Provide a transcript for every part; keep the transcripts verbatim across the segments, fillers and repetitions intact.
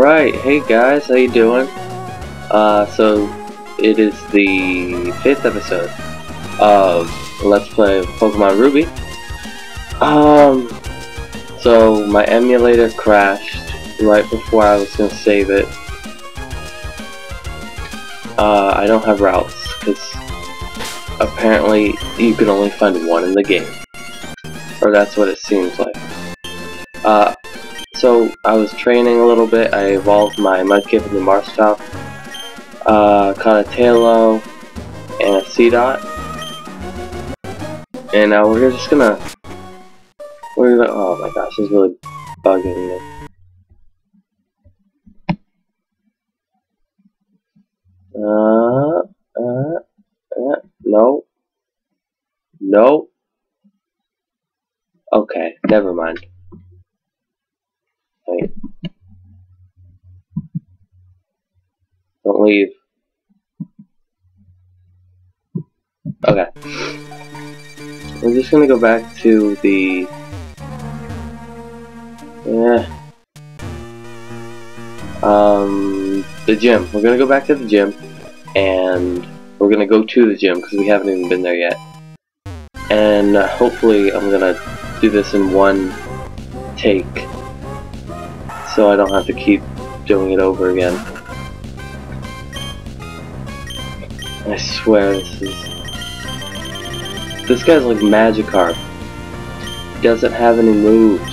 Alright, hey guys, how you doing? Uh, so, it is the fifth episode of Let's Play Pokemon Ruby. Um, so my emulator crashed right before I was gonna save it. Uh, I don't have routes, because apparently you can only find one in the game. Or that's what it seems like. Uh, so I was training a little bit. I evolved my Mudkip into Marshtomp, uh, caught a Tailo, and a Seedot. And now we're just gonna, we're gonna, oh my gosh, this is really bugging me. Uh, uh, uh, no. No. Okay, never mind. Wait. Don't leave. Okay. We're just gonna go back to the... Yeah. Um, the gym. We're gonna go back to the gym, and we're gonna go to the gym, because we haven't even been there yet. And uh, hopefully I'm gonna do this in one take, so I don't have to keep doing it over again. I swear this is... This guy's like Magikarp. He doesn't have any moves.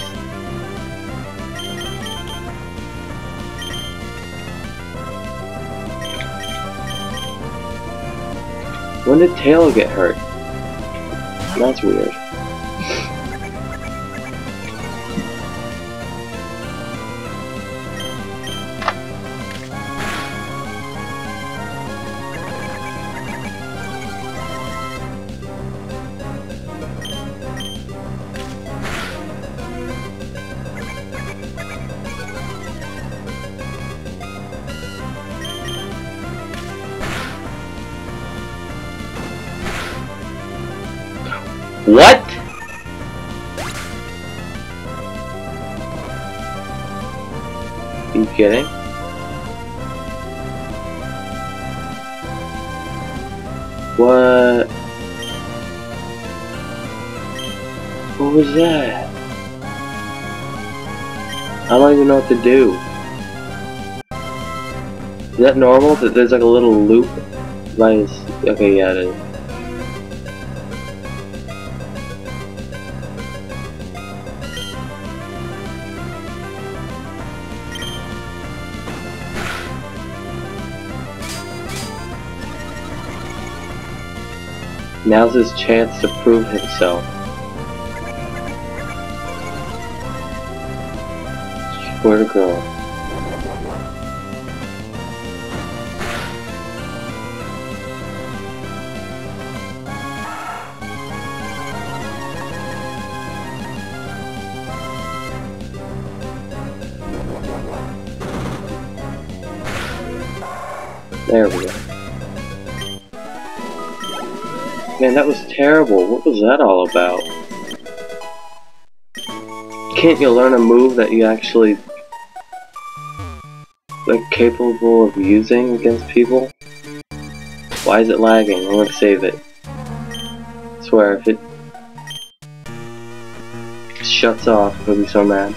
When did Tail get hurt? That's weird. What? Are you kidding? What? What was that? I don't even know what to do. Is that normal? That there's like a little loop by his... Okay, yeah, it is. Now's his chance to prove himself. Swear to God. There we go. Man, that was terrible. What was that all about? Can't you learn a move that you actually like capable of using against people? Why is it lagging? I'm gonna save it. I swear, if it shuts off, I'm gonna be so mad.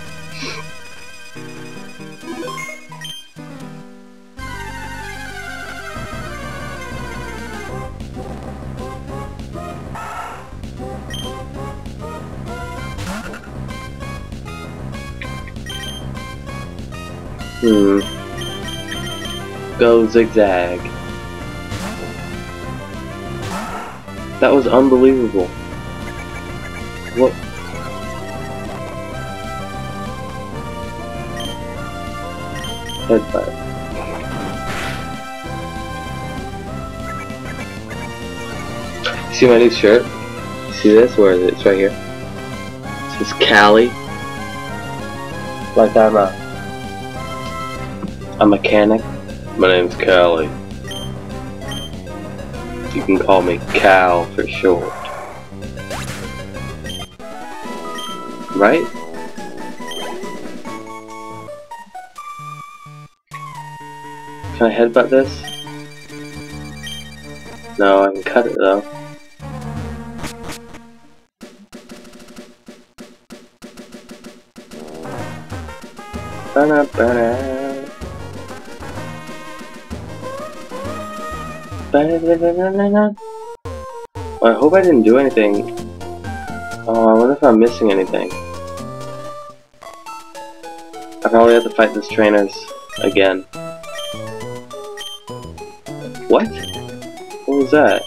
Hmm. Go zigzag. That was unbelievable. What? Headbutt. See my new shirt? See this? Where is it? It's right here. It says Cali. Like I'm a a mechanic. My name's Callie. You can call me Cal for short. Right? Can I headbutt this? No, I can cut it though. Ba-na-ba-na. Ba-na-na-na-na-na. Well, I hope I didn't do anything. Oh, I wonder if I'm missing anything. I probably have to fight this trainers again. What? What was that?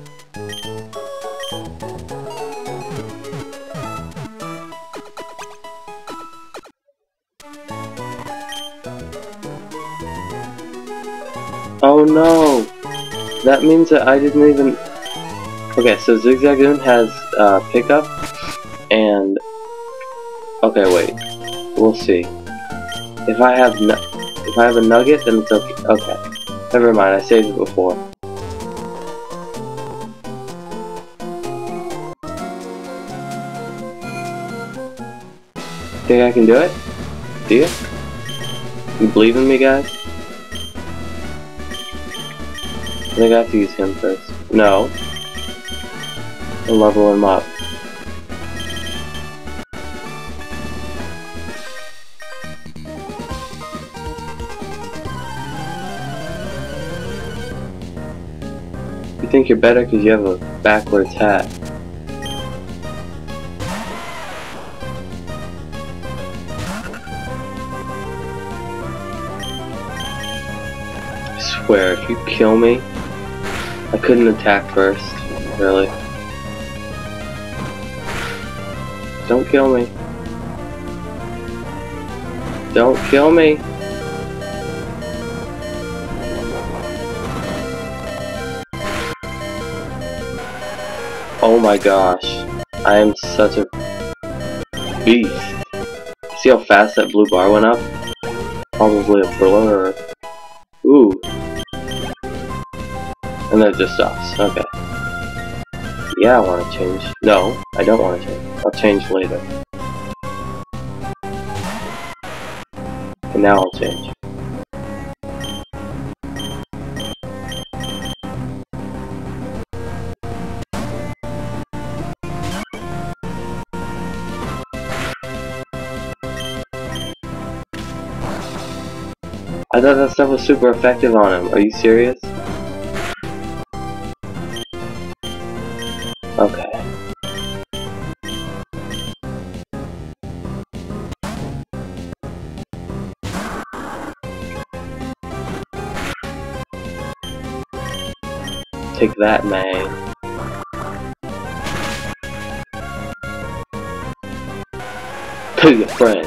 Oh no! That means that I didn't even... Okay, so Zigzagoon has uh, pickup, and... Okay, wait. We'll see. If I have nu if I have a nugget, then it's okay. Okay. Never mind, I saved it before. Think I can do it? Do you? You believe in me, guys? I think I have to use him first. No. I'll level him up. You think you're better because you have a backwards hat. I swear, if you kill me, I couldn't attack first, really. Don't kill me. Don't kill me. Oh my gosh. I am such a beast. See how fast that blue bar went up? Probably a blur. Ooh. And then it just stops. Okay. Yeah, I want to change. No, I don't want to change. I'll change later. And now I'll change. I thought that stuff was super effective on him. Are you serious? Okay. Take that, man. To your friends.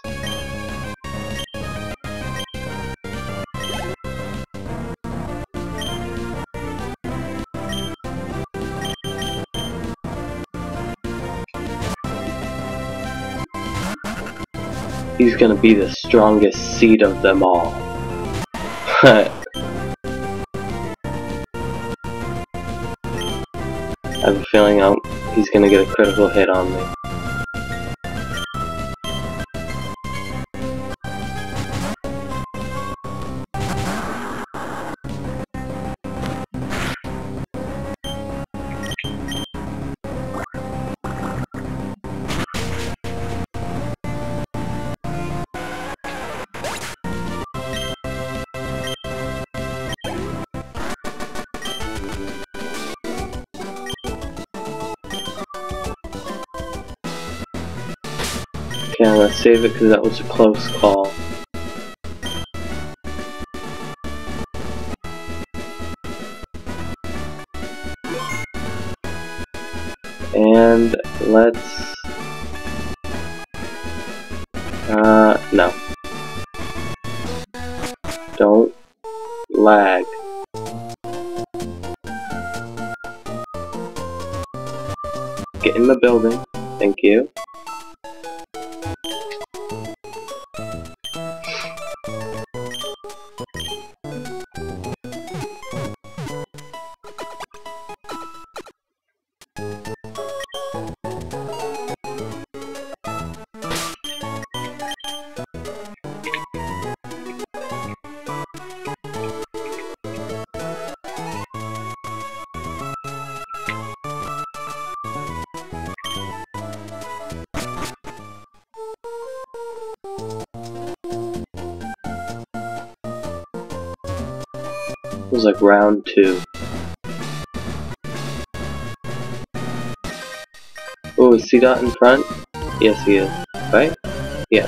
He's gonna be the strongest seed of them all. I have a feeling I'm, he's gonna get a critical hit on me. Okay, I'm gonna save it because that was a close call. And let's... Uh, no. Don't lag. Get in the building. Thank you. It was like round two. Oh, is C Dot in front? Yes, he is. Right? Yes.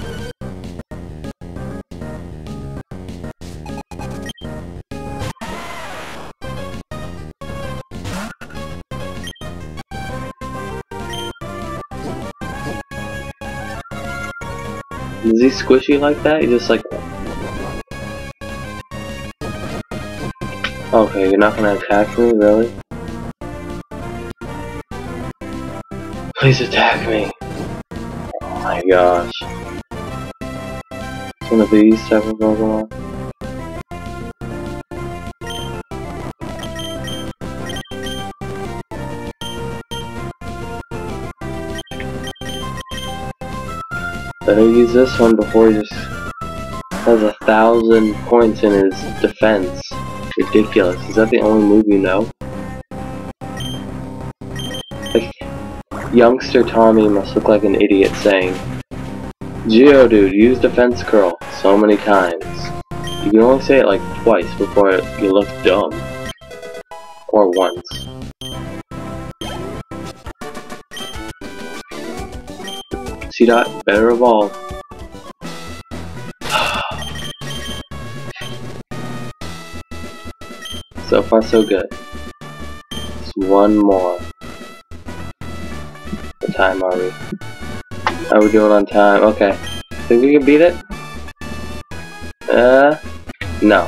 Is he squishy like that? He just like... Okay, you're not gonna attack me, really? Please attack me! Oh my gosh. It's one of these type of Pokemon. Better use this one before he just has a thousand points in his defense. Ridiculous. Is that the only move you know? Like, youngster Tommy must look like an idiot saying, Geodude, use defense curl so many times. You can only say it like twice before you look dumb. Or once. C Dot, better evolve. So far so good. Just one more. What time are we? How are we doing on time? Okay. Think we can beat it? Uh, no.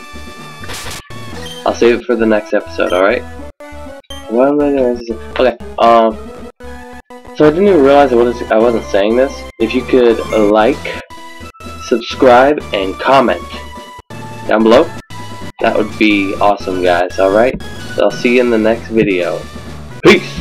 I'll save it for the next episode, alright? What am I doing? Okay, um... So I didn't even realize I wasn't, I wasn't saying this. If you could like, subscribe, and comment down below, that would be awesome, guys, alright? So I'll see you in the next video. Peace!